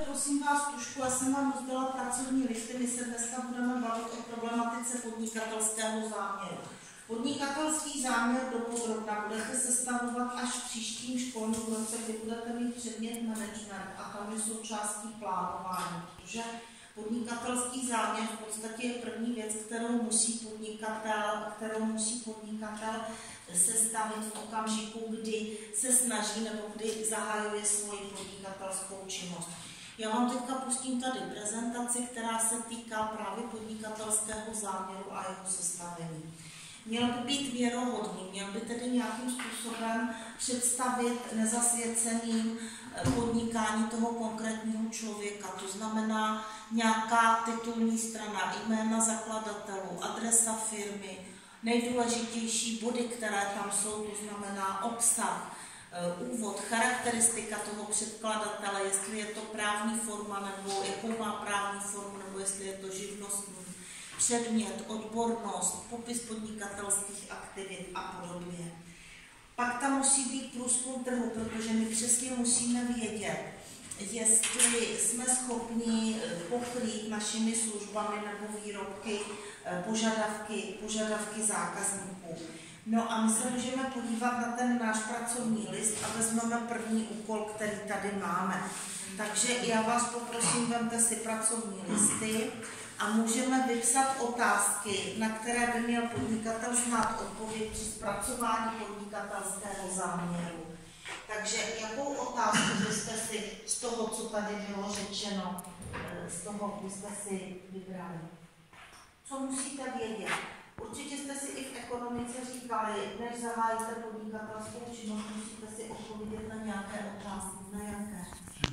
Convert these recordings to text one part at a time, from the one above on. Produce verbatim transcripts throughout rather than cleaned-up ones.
prosím vás, Tušku, já jsem vám rozdala pracovní listy, my se dneska budeme bavit o problematice podnikatelského záměru. Podnikatelský záměr dopodrobna budete sestavovat až v příštím školním roce, kdy budete mít předmět management a tam je součástí plánování, protože podnikatelský záměr v podstatě je první věc, kterou musí podnikatel, kterou musí podnikatel sestavit v okamžiku, kdy se snaží nebo kdy zahajuje svoji podnikatelskou činnost. Já vám teďka pustím tady prezentaci, která se týká právě podnikatelského záměru a jeho sestavení. Měl by být věrohodný, měl by tedy nějakým způsobem představit nezasvěceným podnikání toho konkrétního člověka. To znamená nějaká titulní strana, jména zakladatelů, adresa firmy, nejdůležitější body, které tam jsou, to znamená obsah, úvod, charakteristika toho předkladatele, jestli je to právní forma, nebo jakou má právní formu, nebo jestli je to živnostní, předmět, odbornost, popis podnikatelských aktivit a podobně. Pak tam musí být průzkum trhu, protože my přesně musíme vědět, jestli jsme schopni pokrýt našimi službami nebo výrobky požadavky, požadavky zákazníků. No a my se můžeme podívat na ten náš pracovní list a vezmeme první úkol, který tady máme. Takže já vás poprosím, vemte si pracovní listy a můžeme vypsat otázky, na které by měl podnikatel znát odpověď při zpracování podnikatelského záměru. Takže jakou otázku byste si z toho, co tady bylo řečeno, z toho byste si vybrali? Co musíte vědět? Určitě jste si i v ekonomice říkali, než zahájíte podnikatelskou činnost, musíte si odpovědět na nějaké otázky. Na jaké?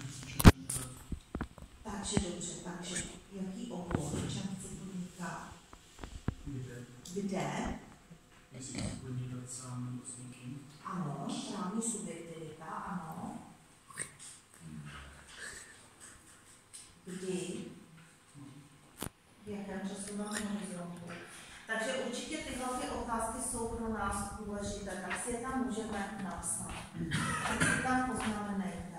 Takže dobře, takže jaký obor, čem chci podnikat? Kde? Kde? Jestli chci podnikat sám nebo s někým? Ano, právní subjektivita, ano. Kdy? V jakém časovém horizontu? Takže určitě tyhle ty otázky jsou pro nás důležité, tak si je tam můžeme napsat. Tak si tam poznamenejte.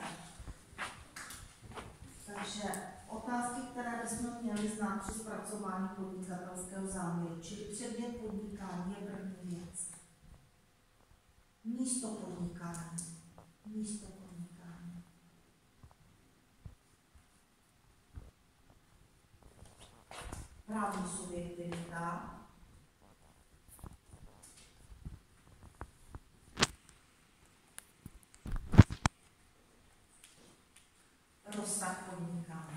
Takže otázky, které bychom měli znát při zpracování podnikatelského záměru, čili předmět podnikání je první věc. Místo podnikání. Místo podnikání. Právní subjektivita. Rozsah podnikání.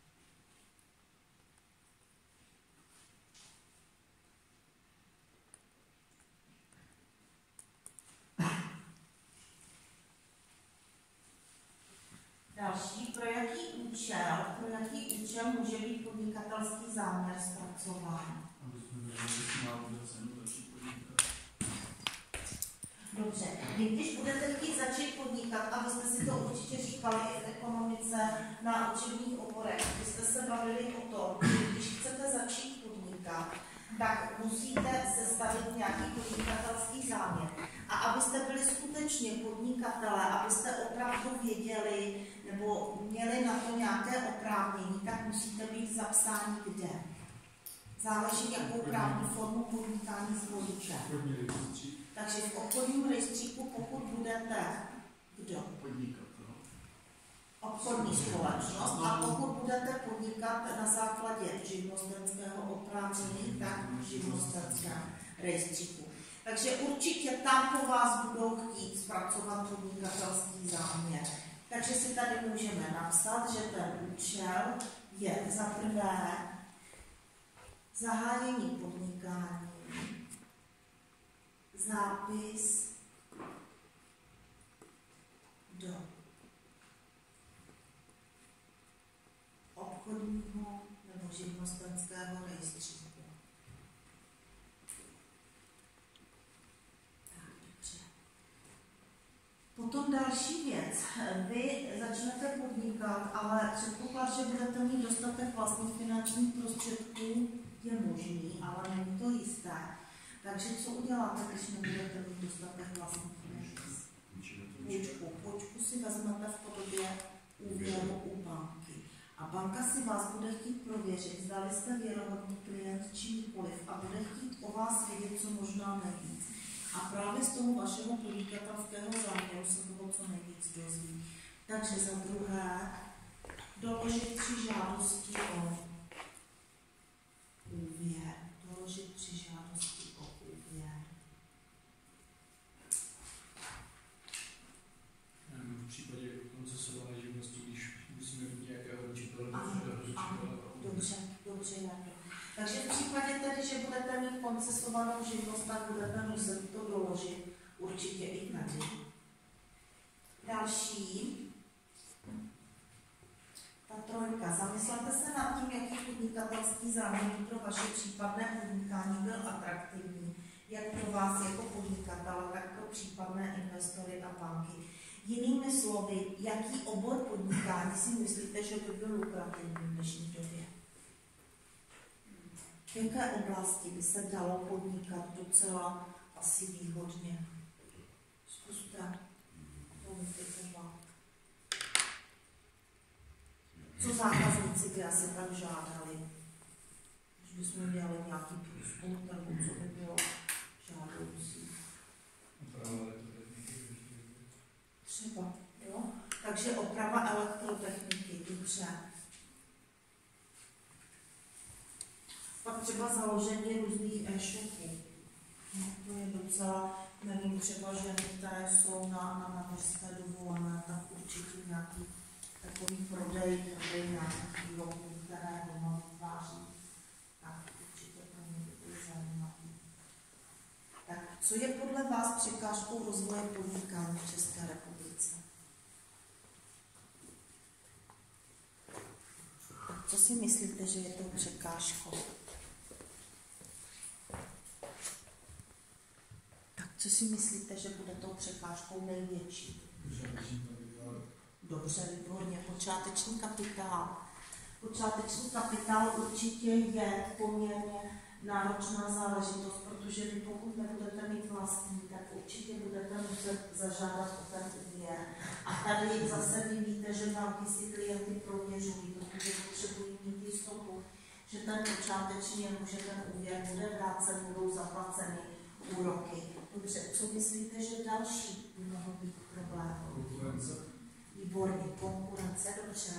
Další, pro jaký účel, pro jaký účel může být podnikatelský záměr zpracován? Aby jsme věděli, jestli máme cenu začít podnikat. Dobře, vy když budete chtít začít podnikat, a vy jste si to určitě říkali i v ekonomice na učebních oborech, vy jste se bavili o tom, že když chcete začít podnikat, tak musíte sestavit nějaký podnikatelský záměr. A abyste byli skutečně podnikatelé, abyste opravdu věděli nebo měli na to nějaké oprávnění, tak musíte být zapsáni kde? Záleží, jakou právní formu podnikání zvolíte. Takže v obchodním rejstříku, pokud budete kdo? Podnikatel. Obchodní společnost. A pokud budete podnikat na základě živnostenského oprávnění, tak v živnostenském rejstříku. Takže určitě tam po vás budou chtít zpracovat podnikatelský záměr. Takže si tady můžeme napsat, že ten účel je za prvé zahájení podnikání, zápis do obchodního nebo živnostenského rejstříku. Tak, dobře. Potom další věc. Vy začnete podnikat, ale předpoklad, že budete mít dostatek vlastních finančních prostředků, je možný, ale není to jisté. Takže co uděláte, když nebudete mít dostatek vlastních peněz? Půjčku. Půjčku si vezmete v podobě úvěru u banky. banka si vás bude chtít prověřit, zdali jste věrohodný klient či nikoliv a bude chtít o vás vědět, co možná nejvíc. A právě z toho vašeho podnikatelského záměru se toho co nejvíc dozví. Takže za druhé, doložit při žádosti o úvěr. Doložit při žádosti o úvěr. V případě koncesované živnosti, když musíme mít nějakého učitele, Ano, ano, dobře, dobře, jako. Takže v případě tedy, že budete mít koncesovanou živnost, tak budete muset to doložit určitě i tady. Další. Ta trojka. Zamyslete se nad tím, jaký podnikatelský záměr pro vaše případné podnikání byl atraktivní, jak pro vás jako podnikatele, tak pro případné investory a banky. Jinými slovy, jaký obor podnikání si myslíte, že by byl lukrativní v dnešní době? V jaké oblasti by se dalo podnikat docela asi výhodně? Zkuste. Co zákazníci by asi tak žádali? Když bychom dělali nějaký průzkum, tak co by bylo žádoucí? Třeba, jo? Takže oprava elektrotechniky, dobře. Pak třeba založení různých e-shopů. No, to je docela, nevím, třeba ženy, které jsou na, na mateřské dovolené, tak určitě nějaký takový prodej, prodej nějakých výrobků, které doma vytváří. Tak určitě pro mě by bylo zajímavé. Tak co je podle vás překážkou rozvoje podnikání v České republice? Co si myslíte, že je to překážkou? Tak co si myslíte, že bude tou překážkou největší? Dobře, výborně. Počáteční kapitál. Počáteční kapitál určitě je poměrně náročná záležitost, protože vy pokud nebudete mít vlastní, tak určitě budete muset zažádat o ten úvěr. A tady zase vy víte, že banky si klienty prověřují, protože potřebují mít jistotu, že ten počáteční, že ten úvěr bude vrácen, budou zaplaceny úroky. Dobře, co myslíte, že další by mohl být problém? Konkurence. Výborně, konkurence, dobře.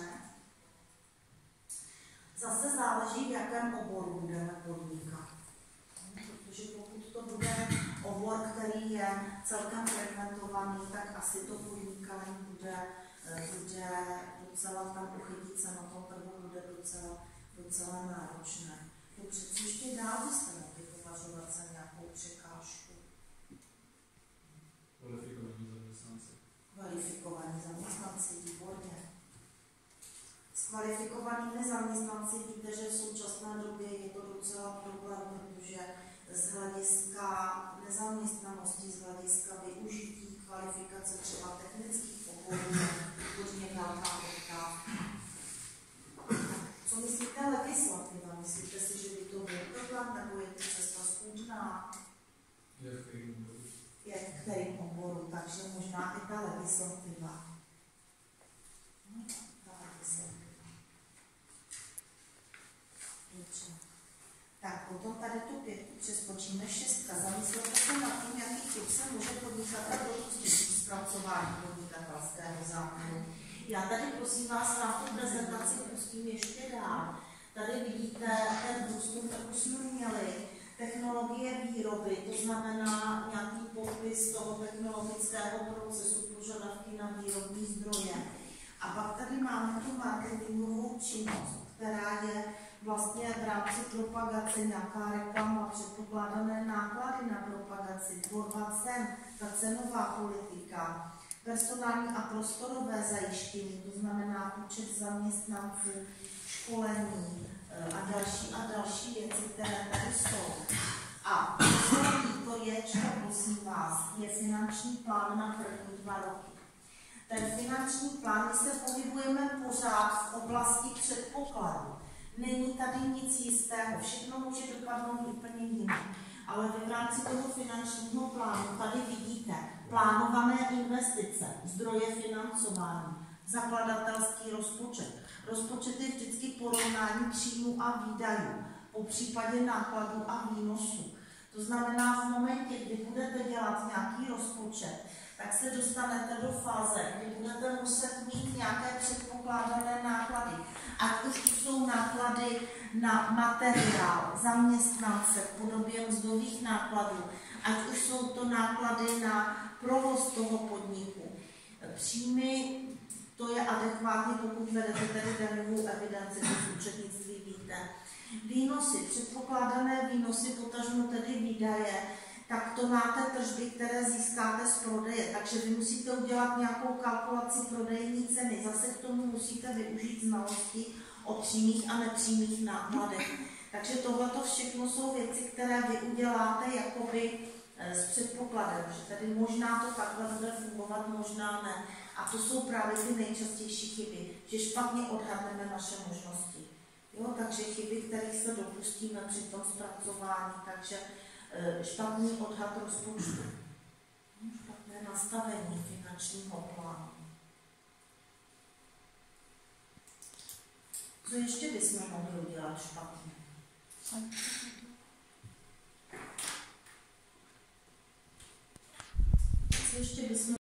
Zase záleží, v jakém oboru budeme podnikat. Protože pokud to bude obor, který je celkem fragmentovaný, tak asi to podnikání bude, bude docela tam uchytit se na tom trhu, bude docela, docela náročné. Dobře, co ještě dál byste mohli považovat za nějakou překážku? Kvalifikovaní zaměstnanci. Kvalifikovaní zaměstnanci, výborně. S kvalifikovanými zaměstnanci víte, že v současné době je to docela problém, protože z hlediska nezaměstnanosti, z hlediska využití kvalifikace třeba technických oborů, hodně velká poptávka. Co myslíte legislativa? Myslíte si, že by to byl problém, nebo je to cesta schůdná? Je v kterým oboru? Je v kterým oboru, takže možná i ta legislativa. No, ta legislativa. Dobře. Tak, potom tady tu pětku přeskočíme. Šestka. Zamyslete se nad tím, jaký typ se může podnikatel dopustit při zpracování podnikatelského záměru. Já tady prosím vás na tu prezentaci pustím ještě dál. Tady vidíte ten průzkum, tak už jsme měli technologie výroby, to znamená nějaký popis toho technologického procesu, požadavky na výrobní zdroje. A pak tady máme tu marketingovou činnost, která je vlastně v rámci propagace nějaká reklama, předpokládané náklady na propagaci, tvorba cen, ta cenová politika, personální a prostorové zajištění, to znamená počet zaměstnanců, školení a další a další věci, které tady jsou. A to je, čo prosím vás, je finanční plán na první dva roky. Ten finanční plán, my se pohybujeme pořád v oblasti předpokladu. Není tady nic jistého, všechno může dopadnout úplně jinak. Ale v rámci toho finančního plánu tady vidíte plánované investice, zdroje financování, zakladatelský rozpočet. Rozpočet je vždycky porovnání příjmů a výdajů, po případě nákladů a výnosů. To znamená, v momentě, kdy budete dělat nějaký rozpočet, tak se dostanete do fáze, kdy budete muset mít nějaké předpokládané náklady. Ať už to jsou náklady na materiál, zaměstnance v podobě mzdových nákladů, ať už jsou to náklady na provoz toho podniku. Příjmy, to je adekvátní, pokud vedete tedy daňovou evidenci, to z účetnictví víte. Výnosy, předpokládané výnosy, potažmo tedy výdaje, tak to máte tržby, které získáte z prodeje. Takže vy musíte udělat nějakou kalkulaci prodejní ceny. Zase k tomu musíte využít znalosti o přímých a nepřímých nákladech. Takže tohleto všechno jsou věci, které vy uděláte jakoby s předpokladem, že tedy možná to takhle bude fungovat, možná ne. A to jsou právě ty nejčastější chyby, že špatně odhadneme naše možnosti. Jo, takže chyby, kterých se dopustíme při tom zpracování, takže špatný odhad rozpočtu, špatné nastavení finančního plánu. Co ještě bychom mohli udělat špatně? Co ještě bychom